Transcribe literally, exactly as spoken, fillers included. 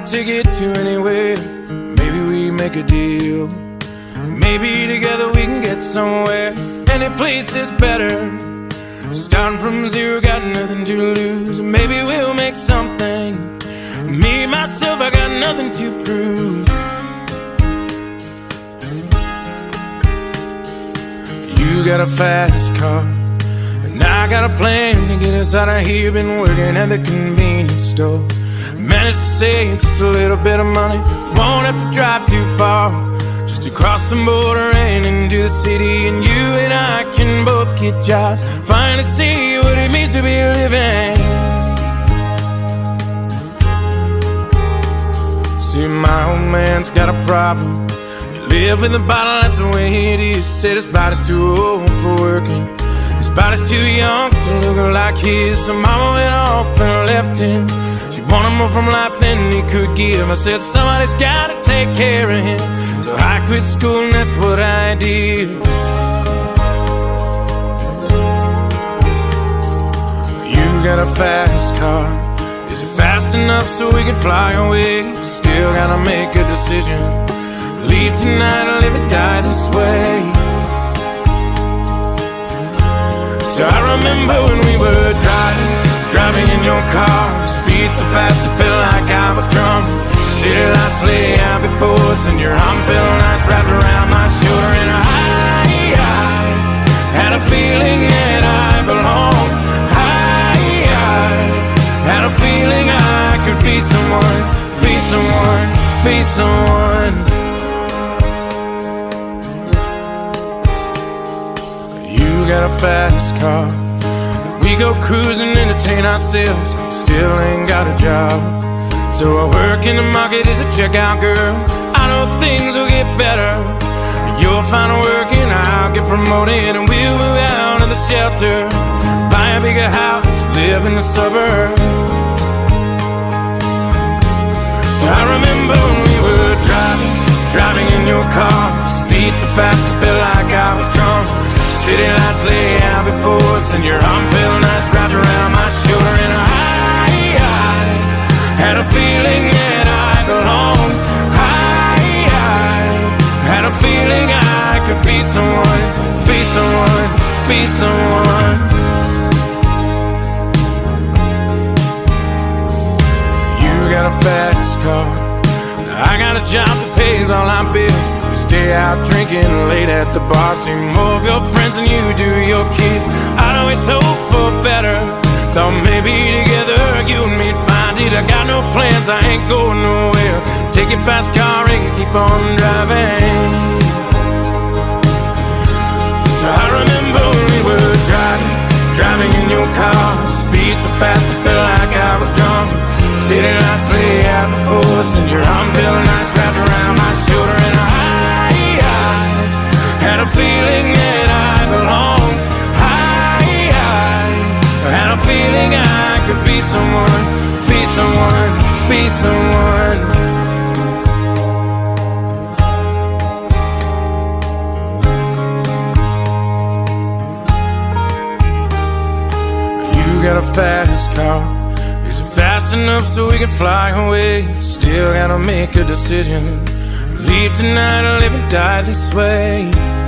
ticket to anywhere. Maybe we make a deal. Maybe together we can get somewhere. Any place is better. Starting from zero, got nothing to lose. Maybe we'll make something. Me, myself, I got nothing to prove. You got a fast car, and I got a plan to get us out of here. Been working at the convenience store. Managed to save just a little bit of money. Won't have to drive too far, just to cross the border and into the city. And you and I can both get jobs, finally see what it means to be living. See, my old man's got a problem. He live with a bottle, that's the way it is. Said his body's too old for working, his body's too young to look like his. So mama went off and left him. She wanted more from life than he could give. I said somebody's gotta take care of him. So I quit school and that's what I did. You got a fast car, is it fast enough so we can fly away? Still gotta make a decision. Leave tonight or live or die this way. So I remember when we were driving, driving in your car. Speed so fast I felt like I was drunk. City lights lay out before us, and your arm felt nice wrapped around my shoulder. And I, I had a feeling that I belonged. I, I had a feeling I could be someone, be someone, be someone. You got a fast car, we go cruising, entertain ourselves. Still ain't got a job, so I work in the market as a checkout girl. I know things will get better. You'll find work and I'll get promoted, and we'll move out of the shelter, buy a bigger house, live in the suburbs. So I remember when we were driving, driving in your car. Speed so fast I felt like I was drunk. City lights lay out before us, and your arm felt nice wrapped around my shoulder. And I, I had a feeling that I belonged. I, I had a feeling I could be someone, be someone, be someone. You got a fast car, I got a job that pays all our bills. We stay out drinking late at the bar, see more of your friends than you do your kids. I always hope for better, thought maybe together you and me'd find it. I got no plans, I ain't going nowhere. Take your fast car and keep on driving. So I remember when we were driving, driving in your car. Speed so fast I felt like I was drunk. City lights lay out before us, and your arm felt nice wrapped around my shoulder. And I, I had a feeling that I belonged. I, I had a feeling I could be someone, be someone, be someone. You got a fast car, is it fast enough so we can fly away? Still gotta make a decision. Leave tonight or live and die this way.